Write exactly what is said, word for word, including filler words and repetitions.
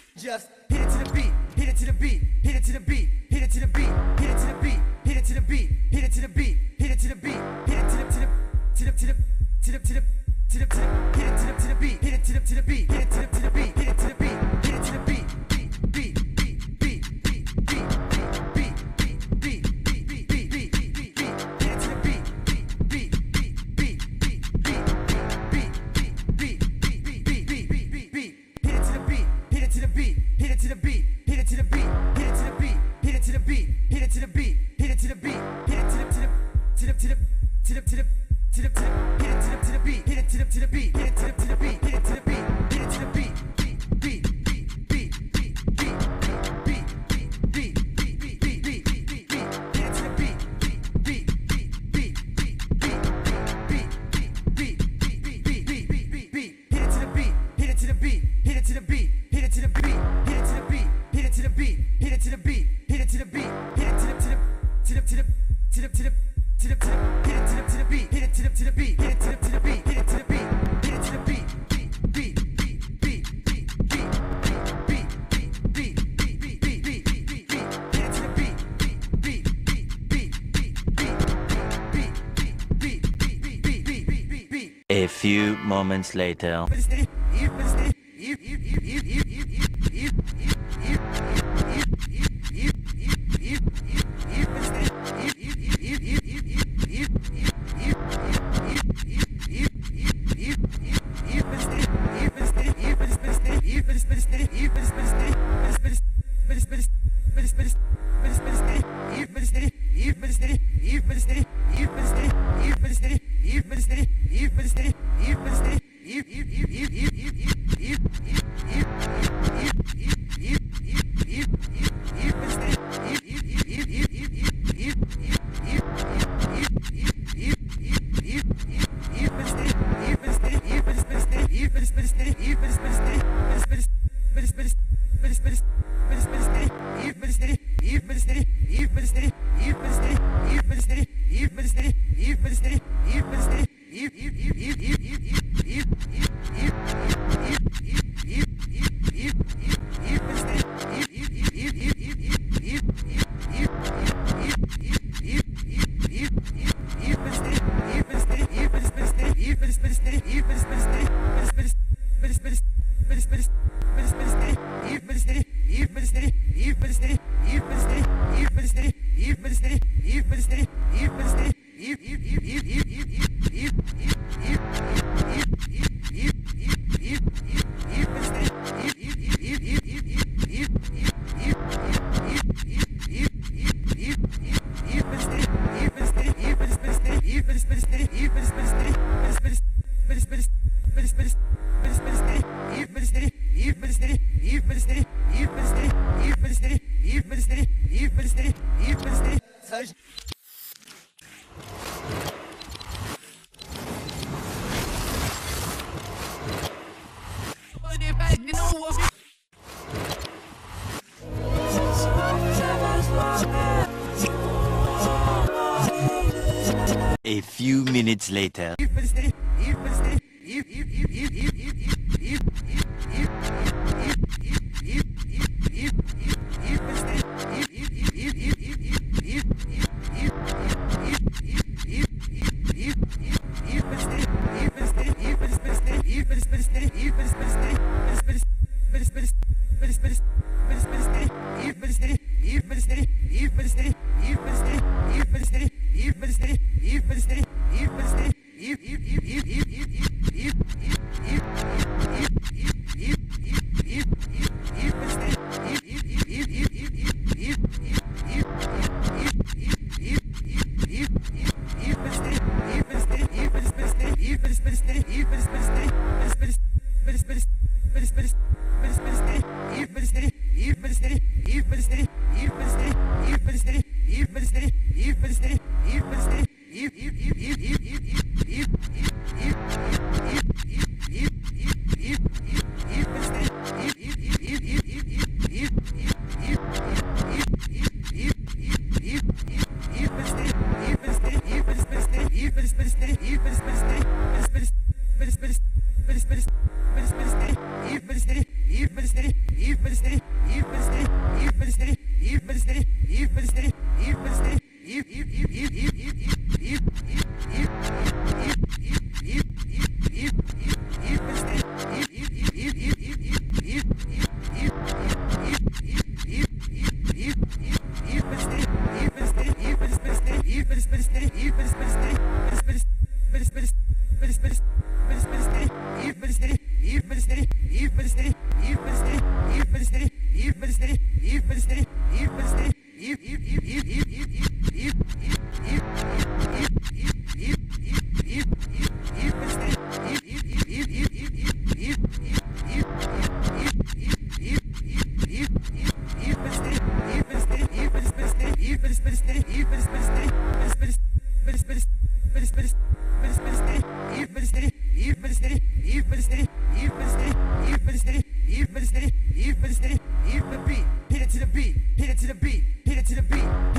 Just hit it to the beat, hit it to the beat, hit it to the beat, hit it to the beat, hit it to the beat, hit it to the beat, hit it to the beat, hit it to the beat, hit it to the to the to the to the to the to the to the to the hit it to the to the beat, hit it to the to the beat, hit it to the to the beat, hit it to the beat, hit it to the beat, beat beat beat beat beat beat beat beat beat beat beat beat beat beat beat beat hit it to the beat, beat beat beat beat beat beat beat beat beat beat beat beat beat beat beat hit it to the beat, hit it to the beat, hit it to the beat, hit it to the beat, hit it to the beat, hit it to the beat, hit it to the beat, hit it to the beat, hit it to the to the to the to the to the to the to the to the hit it to the to the beat, hit it to the to the beat, hit it to the to the beat, hit it to the beat, hit it to the beat, beat beat beat beat beat beat beat beat beat beat beat beat beat beat beat beat hit it to the beat, beat beat beat beat beat beat beat beat beat beat beat beat beat beat beat hit it to the beat, hit it to the beat, hit it to the beat, hit it to the beat, hit it to the beat, hit it to the beat, hit it to the beat, hit it to the beat, hit it to the to the to the to the to the to the to the to the hit it to the to the beat, hit it to the to the beat, hit it to the to the beat, hit it to the beat, hit it to the beat, beat beat beat beat beat beat beat beat beat beat beat beat beat beat beat beat hit it to the beat, beat beat beat beat beat beat beat beat beat beat beat beat beat beat. A few moments later. A few minutes later. Hit it to the beat, hit it to the beat, hit it to the beat, hit it to the beat.